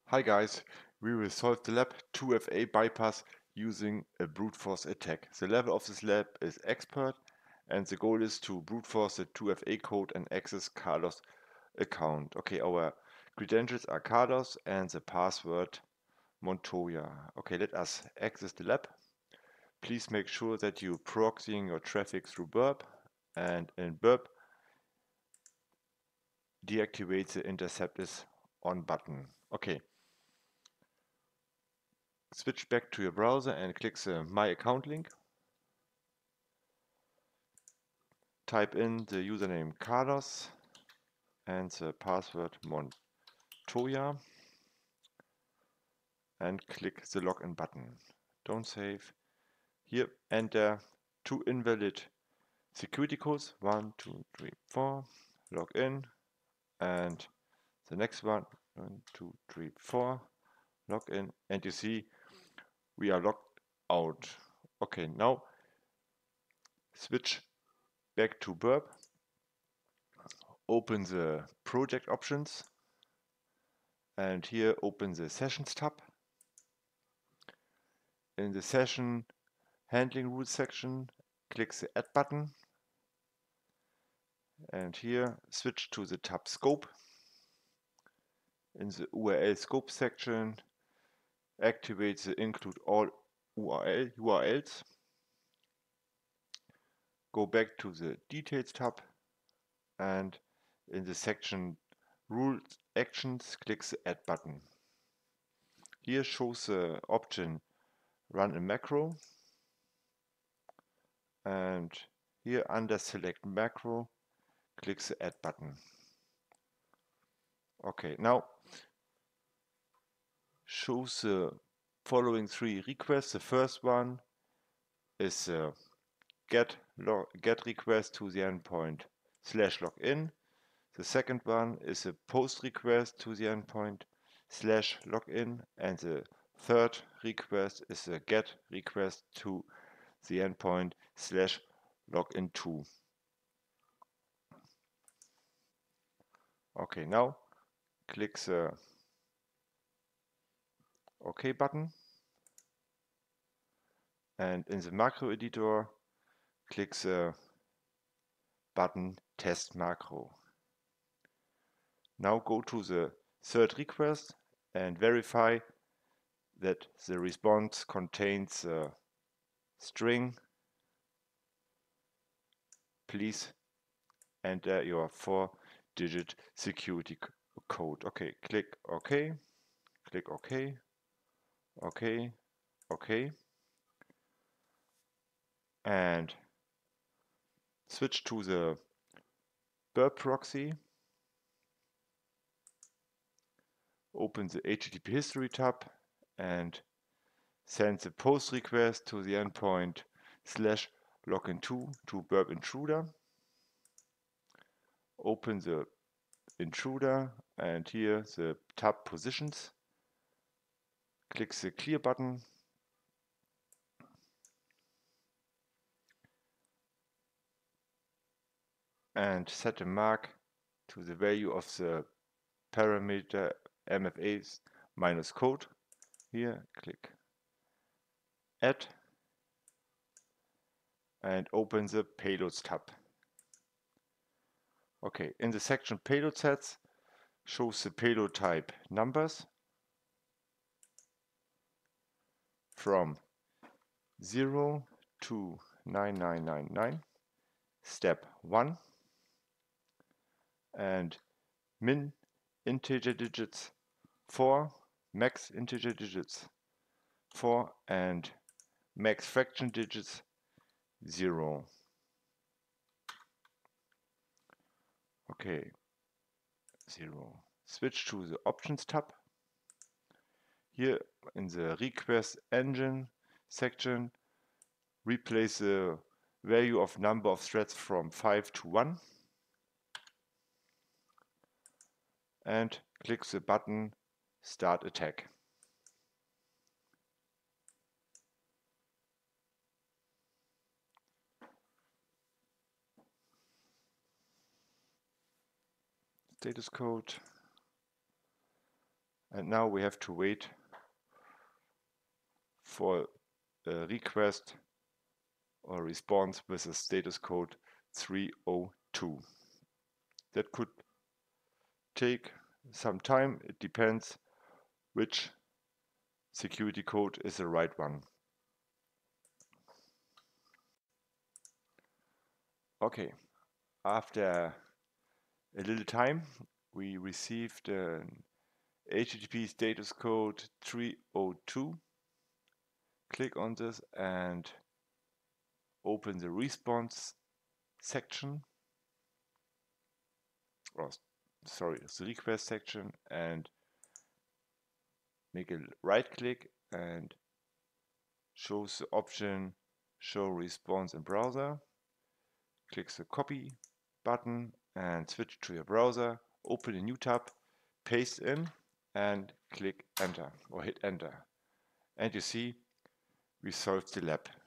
Hi guys, we will solve the lab 2FA bypass using a brute force attack. The level of this lab is expert and the goal is to brute force the 2FA code and access Carlos' account. Okay, our credentials are Carlos and the password Montoya. Okay, let us access the lab. Please make sure that you proxying your traffic through Burp, and in Burp deactivate the intercept is on button. Okay. Switch back to your browser and click the My Account link. Type in the username Carlos and the password Montoya and click the Login button. Don't save. Here enter two invalid security codes 1, 2, 3, 4. Log in and the next one 1, 2, 3, 4. Log in and you see we are logged out. Okay, now switch back to Burp. Open the project options and here open the Sessions tab. In the Session Handling Rules section, click the Add button and here switch to the tab Scope. In the URL Scope section, activate the Include All URLs. Go back to the Details tab and in the section Rules Actions, click the Add button. Here shows the option Run a macro, and here under Select Macro, click the Add button. Okay, now shows the following three requests. The first one is a get request to the endpoint /login. The second one is a post request to the endpoint /login, and the third request is a get request to the endpoint /login2. Okay, now click the OK button and in the macro editor click the button Test Macro. Now go to the third request and verify that the response contains a string. Please enter your 4-digit security code. Okay, click OK, click OK, OK, OK, and switch to the Burp proxy. Open the HTTP history tab and send the post request to the endpoint /login2 to Burp intruder. Open the intruder and here the tab positions. Click the clear button and set a mark to the value of the parameter MFA minus code. Here click Add and open the Payloads tab. Okay, in the section Payload Sets shows the payload type numbers from 0 to 9999, step 1, and min integer digits 4, max integer digits 4, and max fraction digits 0. Okay, 0. Switch to the Options tab. Here in the Request Engine section, replace the value of number of threads from 5 to 1 and click the button Start Attack. Status code And now we have to wait for a request or response with a status code 302. That could take some time. It depends which security code is the right one. Okay, after a little time, we received an HTTP status code 302. Click on this and open the response section, or sorry, the request section, and make a right click and shows the option show response in browser. Click the copy button and switch to your browser, open a new tab, paste in and click enter or hit enter. And you see we solved the lab.